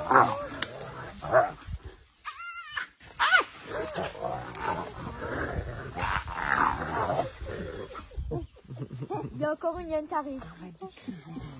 Il y a encore une hyène qui arrive.